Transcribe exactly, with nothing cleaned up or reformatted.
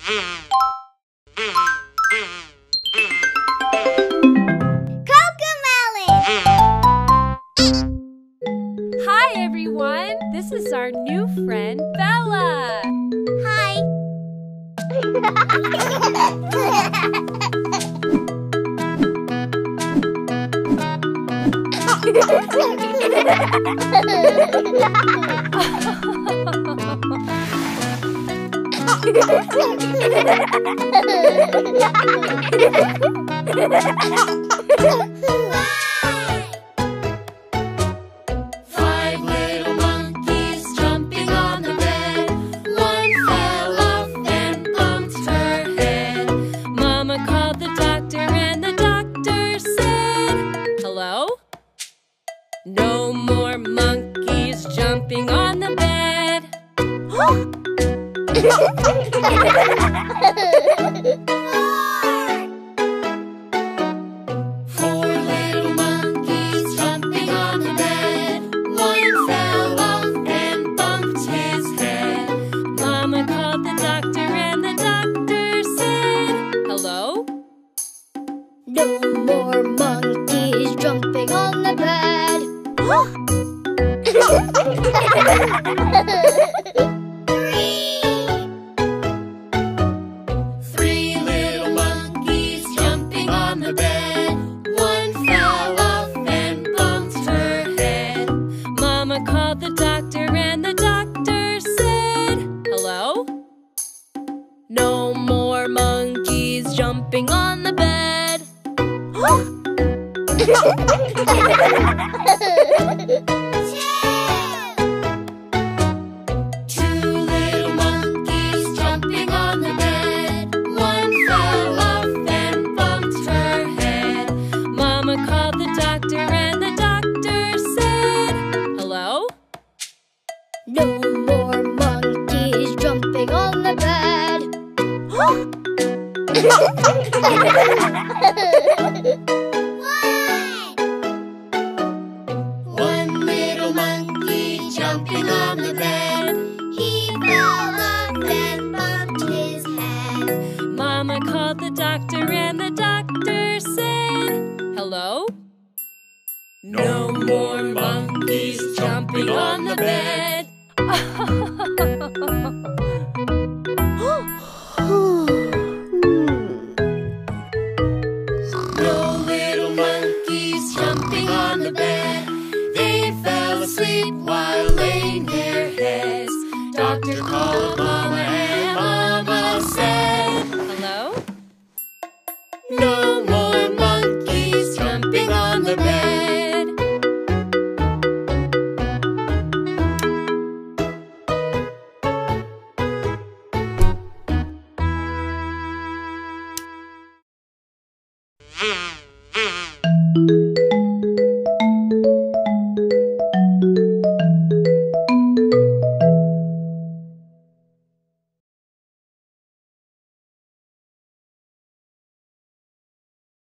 Hi, everyone. This is our new friend, Bella. Hi. Five little monkeys jumping on the bed. One fell off and bumped her head. Mama called the doctor and the doctor said, "Hello? No more monkeys jumping on the bed." Four little monkeys jumping on the bed. One fell off and bumped his head. Mama called the doctor and the doctor said, "Hello? No more monkeys jumping on the bed. Three little monkeys jumping on the bed. One fell off and bumped her head. Mama called the doctor and the doctor said, "Hello? No more monkeys jumping on the bed." Two little monkeys jumping on the bed. One fell off and bumped her head. Mama called the doctor and the doctor said, "Hello? No more monkeys jumping on the bed. One little monkey jumping on the bed. He fell off and bumped his head. Mama called the doctor and the doctor said, "Hello? No more monkeys jumping on the bed. No little monkeys jumping on the bed. They fell asleep while laying their heads. Doctor called Mama and Mama said, Hello? "No more monkeys jumping on the bed."